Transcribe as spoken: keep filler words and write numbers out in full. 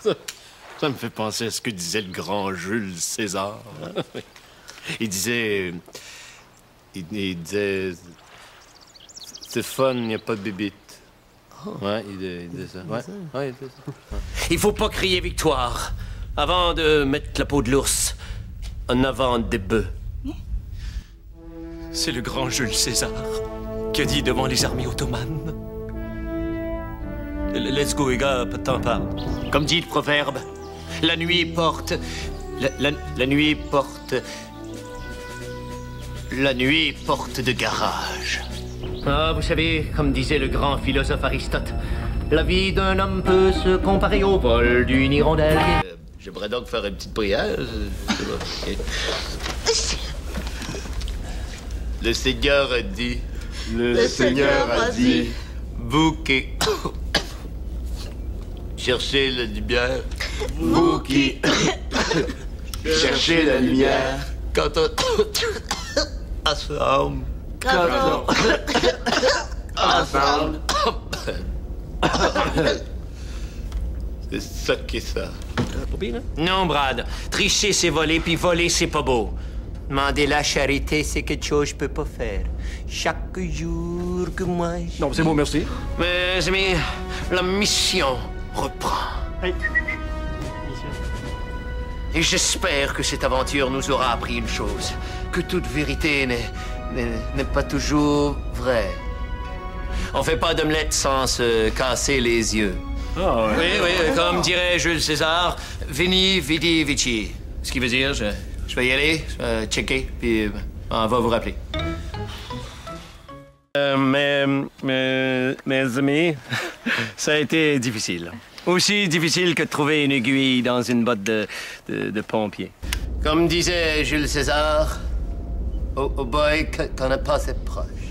Ça, ça me fait penser à ce que disait le grand Jules César. Il disait... Il, il disait... C'est fun, il n'y a pas de bébite. Ouais, il, il disait ça. Ouais, ouais, il disait ça. Ouais. Il faut pas crier victoire avant de mettre la peau de l'ours en avant des bœufs. C'est le grand Jules César qui a dit devant les armées ottomanes. Let's go, les gars, pas de temps à perdre. Comme dit le proverbe, la nuit porte... La, la, la nuit porte... La nuit porte de garage. Ah, vous savez, comme disait le grand philosophe Aristote, la vie d'un homme peut se comparer au vol d'une hirondelle. Euh, J'aimerais donc faire une petite prière. Le Seigneur a dit... Le, le Seigneur a dit... Vous qui... cherchez la lumière. Vous qui... cherchez la lumière. Quand on... ensemble. Quand on... ensemble. C'est ça qui est ça. Non, Brad. Tricher, c'est voler, puis voler, c'est pas beau. Demander la charité, c'est quelque chose que je peux pas faire. Chaque jour que moi... Je... Non, c'est bon, merci. Mes amis, la mission reprend. Hey. Et j'espère que cette aventure nous aura appris une chose. Que toute vérité n'est pas toujours vraie. On fait pas d'omelette sans se casser les yeux. Ah, ouais. Oui, oui, comme dirait Jules César, veni, vidi, vici. Ce qui veut dire, je, je vais y aller, je vais checker, puis on va vous rappeler. Euh, mais, mais, mes amis, ça a été difficile. Aussi difficile que de trouver une aiguille dans une botte de, de, de pompier. Comme disait Jules César, oh, oh boy, qu'on n'a pas assez proche.